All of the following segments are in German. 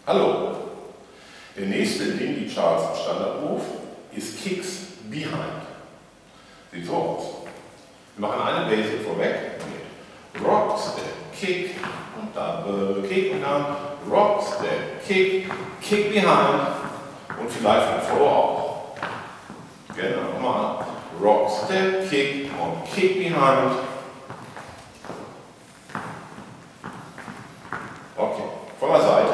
Hallo. Der nächste Lindy Charleston Standardmove ist Kicks Behind. Sieht so aus. Wir machen eine Basic vorweg mit Rock, Step, Kick und Double Kick und dann Rock, Step, Kick, Kick Behind und vielleicht ein Follow auch. Genau, nochmal. Rock, Step, Kick und Kick Behind. Okay, von der Seite.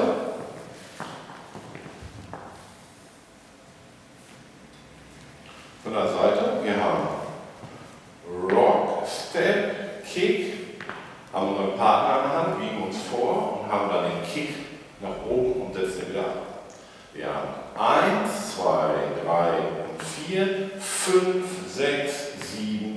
Von der Seite, wir haben Rock, Step, Kick, haben unseren Partner an der Hand, biegen uns vor und haben dann den Kick nach oben und setzen ihn wieder ab. Wir haben 1, 2, 3 und 4, 5, 6, 7,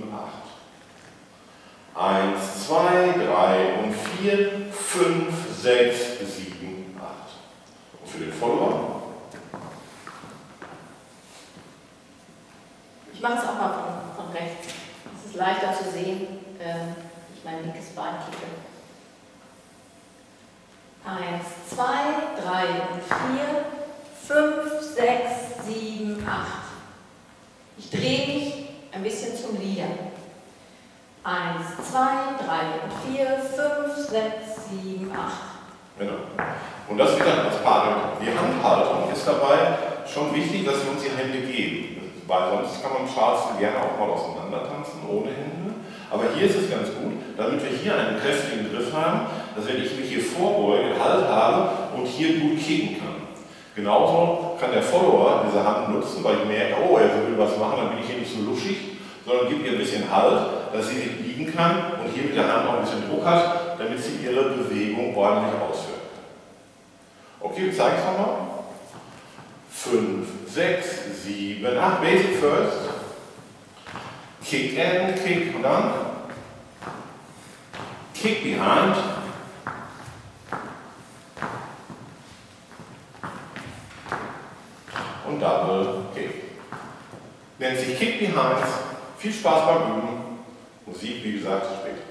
8. 1, 2, 3 und 4, 5, 6, 7, 8. Und für den Follower? Ich mache es auch mal von rechts. Es ist leichter zu sehen, ich mein linkes Bein kicke. 1, 2, 3 und 4, 5, 6, 7, 8. Ich drehe mich ein bisschen zum Leader. 1, 2, 3 und 4, 5, 6, 7, 8. Genau. Und das wieder als Partner. Die Handhaltung ist dabei schon wichtig, dass wir uns die Hände geben. Weil sonst kann man Charleston gerne auch mal auseinander tanzen, ohne Hände. Aber hier ist es ganz gut, damit wir hier einen kräftigen Griff haben, dass wenn ich mich hier vorbeuge, Halt habe und hier gut kicken kann. Genauso kann der Follower diese Hand nutzen, weil ich merke, oh, er will was machen, dann bin ich hier nicht so luschig, sondern gibt ihr ein bisschen Halt, dass sie sich biegen kann und hier mit der Hand auch ein bisschen Druck hat, damit sie ihre Bewegung ordentlich ausführen kann. Okay, wir zeigen es nochmal. 5, 6, 7, 8, Basic first. Kick and kick und dann Kick behind. Und Double Kick. Nennt sich Kick Behind. Viel Spaß beim Üben. Musik, wie gesagt, später.